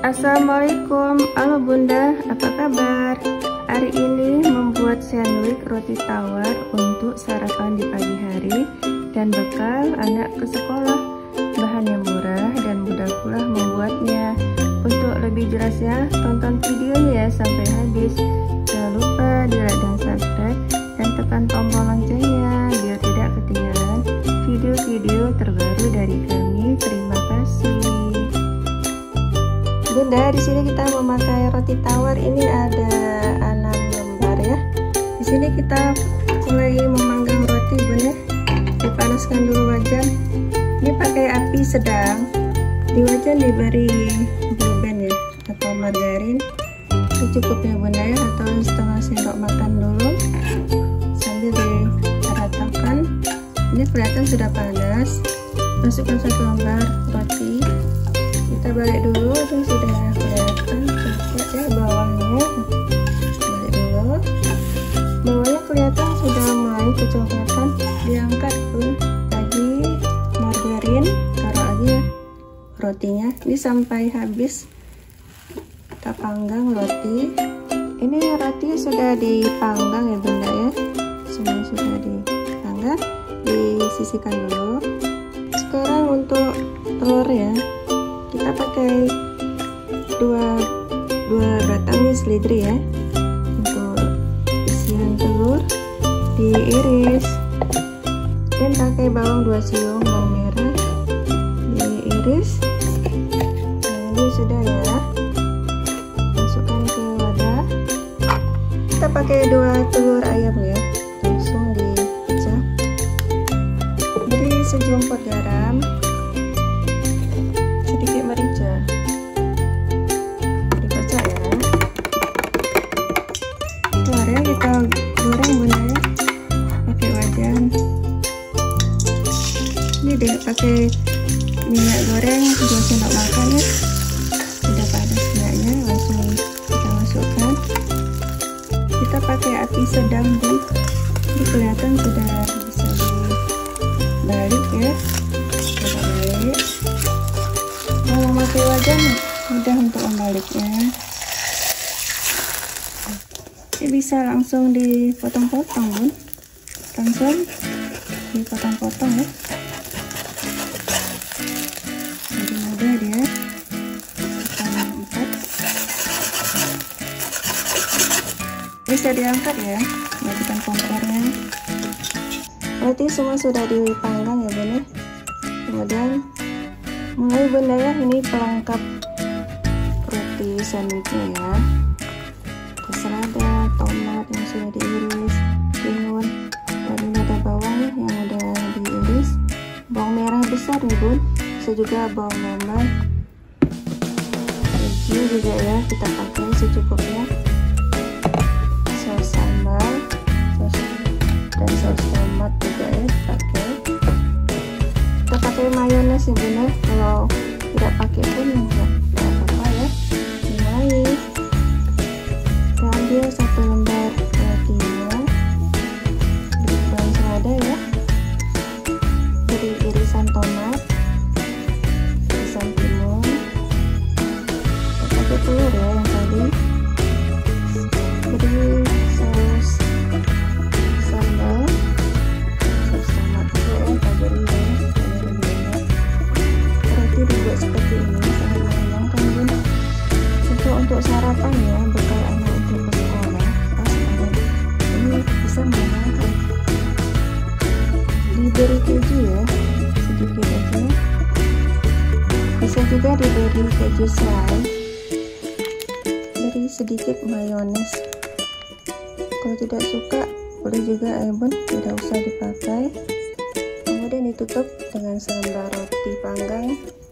Assalamualaikum, halo bunda, apa kabar? Hari ini membuat sandwich roti tawar untuk sarapan di pagi hari dan bekal anak ke sekolah. Bahannya murah dan mudah pula membuatnya. Untuk lebih jelasnya, tonton videonya sampai habis. Jangan lupa di like dan subscribe dan tekan tombol loncengnya biar tidak ketinggalan video-video terbaru dari kami. Terima kasih. Bunda, di sini kita memakai roti tawar, ini ada 6 lembar ya. Di sini kita mulai memanggang roti, Bunda. Dipanaskan dulu wajan. Ini pakai api sedang. Di wajan diberi bourbon ya atau margarin secukupnya Bunda ya, atau setengah sendok makan dulu sambil diratakan. Ini kelihatan sudah panas. Masukkan 1 lembar roti. Kita balik dulu, ini sudah kelihatan coklat ya bawahnya. Balik dulu, bawahnya kelihatan sudah mulai kecoklatan. Diangkat pun lagi margarin, taruh aja rotinya. Ini sampai habis. Kita panggang roti. Ini roti sudah dipanggang ya Bunda ya. Semua sudah dipanggang. Disisihkan dulu. Sekarang untuk telur ya. Kita pakai dua batang seledri ya. Untuk isian telur diiris, dan pakai bawang 2 siung, bawang merah diiris. Nah ini sudah ya, masukkan ke wadah. Kita pakai 2 telur ayam ya, langsung dipecah. Beri sejumput garam, sedikit merica, dipecah ya. Telurnya kita goreng Bunda ya, pakai wajan. Ini deh pakai minyak goreng 2 sendok makan ya. Sudah panas minyaknya, langsung kita masukkan. Kita pakai api sedang Bun. Ini kelihatan sudah bisa dibalik ya. Kita balik. Kalau memakai wajan mudah untuk membaliknya. Ini bisa langsung dipotong-potong Bun, langsung dipotong-potong ya. Jadi mudah dia. Kita angkat. Bisa diangkat ya, matikan kompornya. Roti semua sudah dipanggang ya Bun ya. Kemudian mulai Bunda ya, ini pelengkap roti sandwichnya ya. Selada, tomat yang sudah diiris, timun, dan ini ada bawang yang udah diiris, bawang merah besar nih Bun, bisa juga bawang bombay, keju juga ya kita pakai secukupnya, saus sambal, dan saus tomat juga ya dipakai. Kita pakai mayones ya Bun ya, kalau tidak pakai pun enggak apa-apa ya. Mulai kita ambil 1 lembar rotinya, berikan selada ya, beri irisan tomat, irisan timun, kita pakai telur ya yang tadi, beri saus sambal, saus tomat juga ya kita beri ya. Dibuat seperti ini sangat menyenangkan Bun. Untuk sarapan ya, bekal anak untuk ke sekolah pas banget. Ini bisa menyenangkan. Diberi keju ya, sedikit aja. Bisa juga diberi keju selai. Beri sedikit mayones. Kalau tidak suka boleh juga ya Bun, tidak usah dipakai. Kemudian ditutup dengan selembar roti panggang.